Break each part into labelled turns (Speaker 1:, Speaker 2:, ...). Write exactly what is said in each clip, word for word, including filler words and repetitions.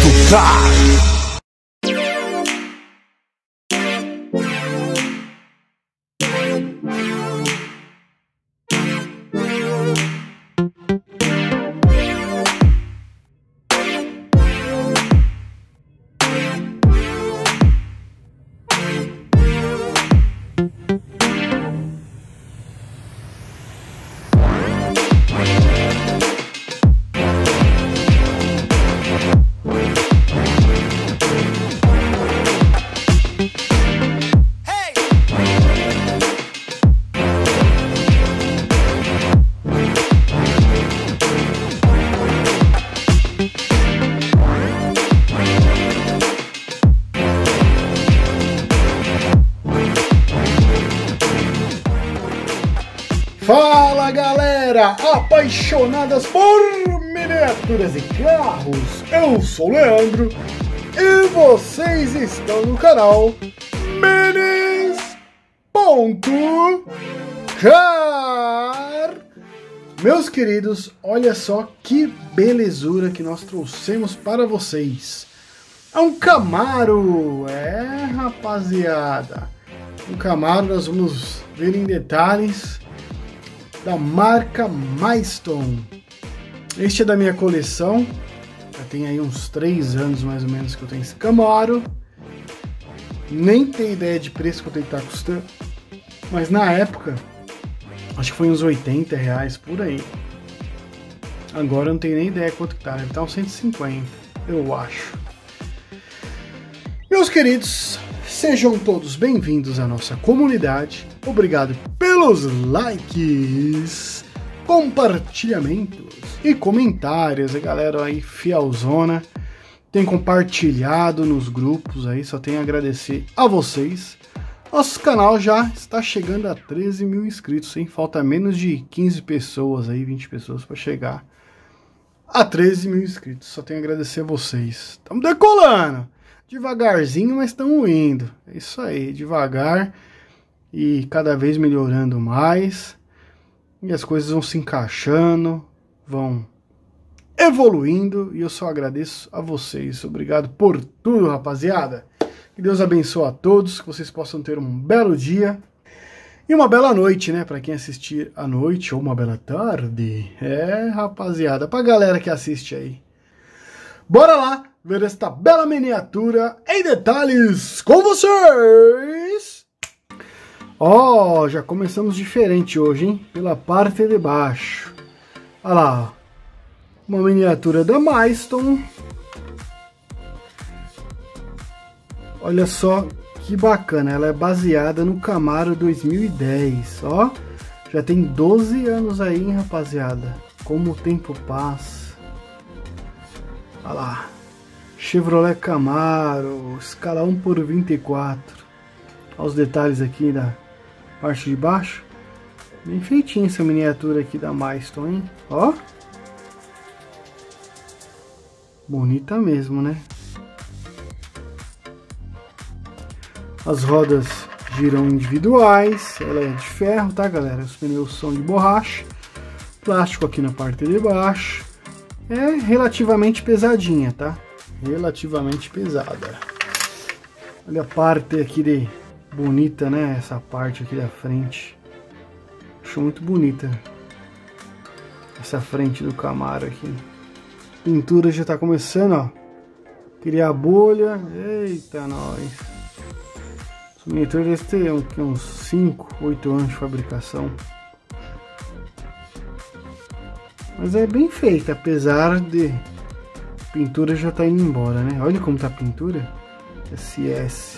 Speaker 1: tocar.
Speaker 2: Fala galera, apaixonadas por miniaturas e carros, eu sou o Leandro e vocês estão no canal Minis.car. Meus queridos, olha só que belezura que nós trouxemos para vocês. É um Camaro, é rapaziada, um Camaro. Nós vamos ver em detalhes, da marca Milestone. Este é da minha coleção, já tem aí uns três anos mais ou menos que eu tenho esse Camaro. Nem tenho ideia de preço que eu tenho que estar custando, mas na época acho que foi uns oitenta reais por aí. Agora eu não tenho nem ideia quanto que tá, deve estar uns cento e cinquenta, eu acho. Meus queridos, sejam todos bem-vindos à nossa comunidade. Obrigado pelos likes, compartilhamentos e comentários. A galera aí fielzona tem compartilhado nos grupos aí, só tenho a agradecer a vocês. Nosso canal já está chegando a treze mil inscritos, hein? Falta menos de quinze pessoas aí, vinte pessoas para chegar a treze mil inscritos. Só tenho a agradecer a vocês. Estamos decolando, devagarzinho, mas estamos indo. É isso aí, devagar e cada vez melhorando mais, e as coisas vão se encaixando, vão evoluindo, e eu só agradeço a vocês. Obrigado por tudo, rapaziada. Que Deus abençoe a todos, que vocês possam ter um belo dia e uma bela noite, né, para quem assistir à noite, ou uma bela tarde. É, rapaziada, pra galera que assiste aí. Bora lá ver esta bela miniatura em detalhes com vocês. Ó, oh, já começamos diferente hoje, hein? Pela parte de baixo. Olha lá, ó. Uma miniatura da Milestone. Olha só que bacana, ela é baseada no Camaro dois mil e dez, ó. Já tem doze anos aí, hein, rapaziada? Como o tempo passa. Olha lá. Chevrolet Camaro, escala um por vinte e quatro. Olha os detalhes aqui da parte de baixo. Bem feitinha essa miniatura aqui da Milestone, hein? Ó. Bonita mesmo, né? As rodas giram individuais. Ela é de ferro, tá, galera? Os pneus são de borracha. Plástico aqui na parte de baixo. É relativamente pesadinha, tá? Relativamente pesada. Olha a parte aqui de bonita, né? Essa parte aqui da frente. Acho muito bonita essa frente do Camaro aqui. Pintura já tá começando, ó. Criar bolha. Eita, nós. Essa miniatura deve ter uns cinco, oito anos de fabricação. Mas é bem feita, apesar de a pintura já tá indo embora, né? Olha como tá a pintura. S S.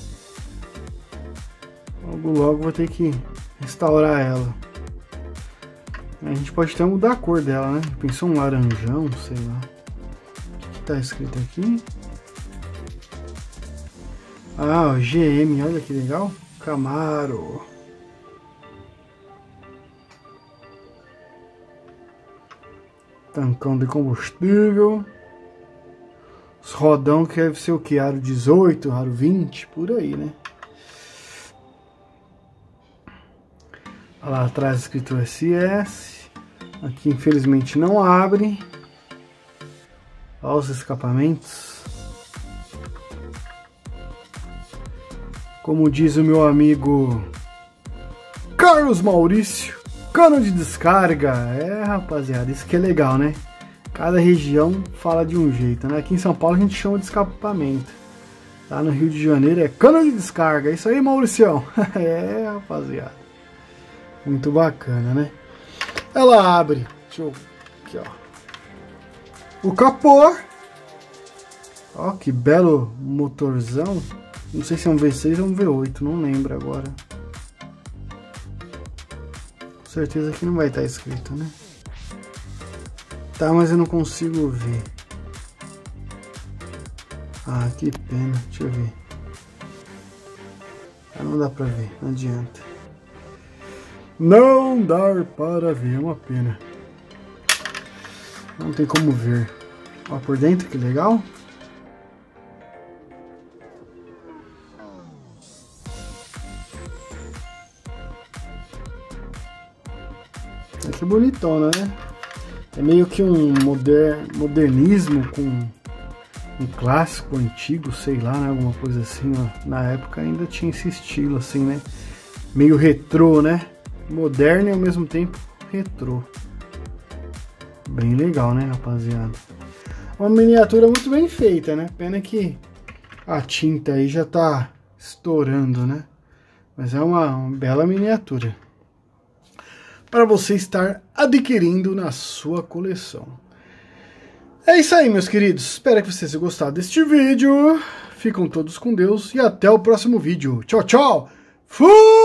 Speaker 2: Logo logo vou ter que restaurar ela. A gente pode até mudar a cor dela, né? Pensou um laranjão, sei lá. O que, que tá escrito aqui? Ah, o G M, olha que legal. Camaro. Tancão de combustível. Os rodão que deve ser o que? Aro dezoito, aro vinte, por aí, né? Olha lá atrás escrito S S. Aqui infelizmente não abre. Ó, Olha os escapamentos. Como diz o meu amigo Carlos Maurício, cano de descarga. É, rapaziada, isso que é legal, né? Cada região fala de um jeito, né? Aqui em São Paulo a gente chama de escapamento. Lá no Rio de Janeiro é cano de descarga. É isso aí, Mauricião. É, rapaziada. Muito bacana, né? Ela abre. Deixa eu... Aqui, ó. O capô. Ó, que belo motorzão. Não sei se é um V seis ou um V oito. Não lembro agora. Com certeza que não vai estar escrito, né? Tá, mas eu não consigo ver. Ah, que pena. Deixa eu ver. Ah, não dá pra ver. Não adianta. Não dá para ver. É uma pena. Não tem como ver. Ó, por dentro, que legal. É que bonitona, né? É meio que um moder, modernismo com um clássico antigo, sei lá, né? Alguma coisa assim, ó. Na época ainda tinha esse estilo assim, né? Meio retrô, né? Moderno e ao mesmo tempo retrô. Bem legal, né, rapaziada? Uma miniatura muito bem feita, né? Pena que a tinta aí já tá estourando, né? Mas é uma, uma bela miniatura para você estar adquirindo na sua coleção. É isso aí, meus queridos. Espero que vocês tenham gostado deste vídeo. Ficam todos com Deus e até o próximo vídeo. Tchau, tchau. Fui!